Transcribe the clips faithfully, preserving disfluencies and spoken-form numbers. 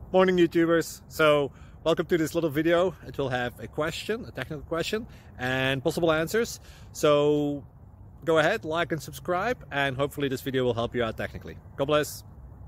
Morning YouTubers. So welcome to this little video. It will have a question, a technical question and possible answers. So go ahead, like and subscribe, and hopefully this video will help you out technically. God bless.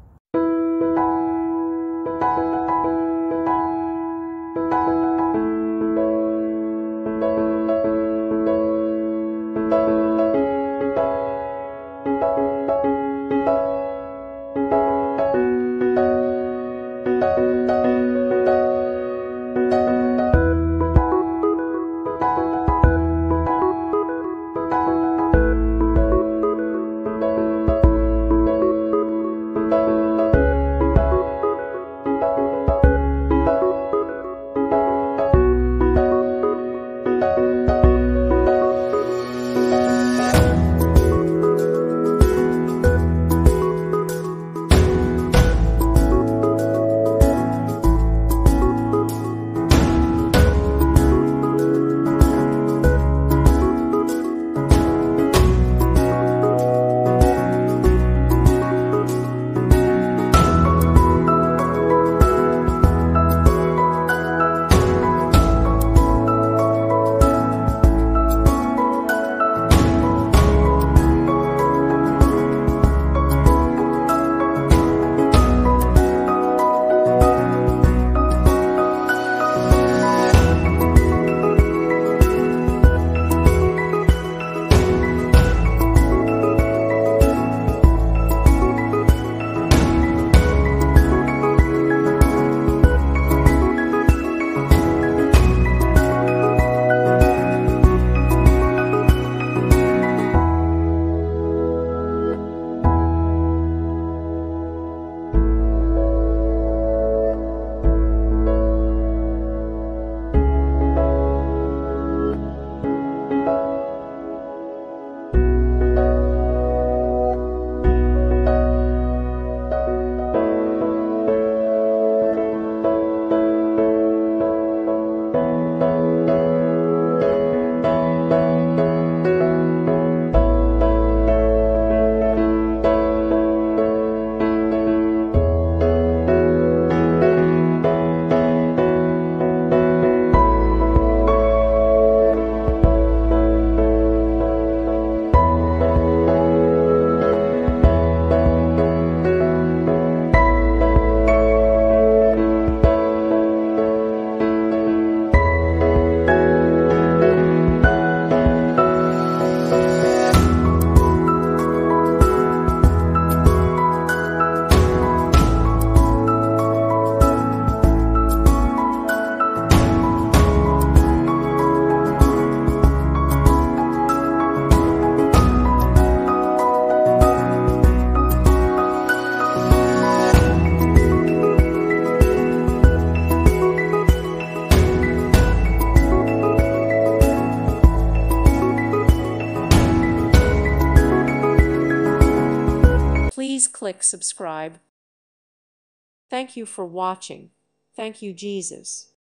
Please click subscribe. Thank you for watching. Thank you, Jesus.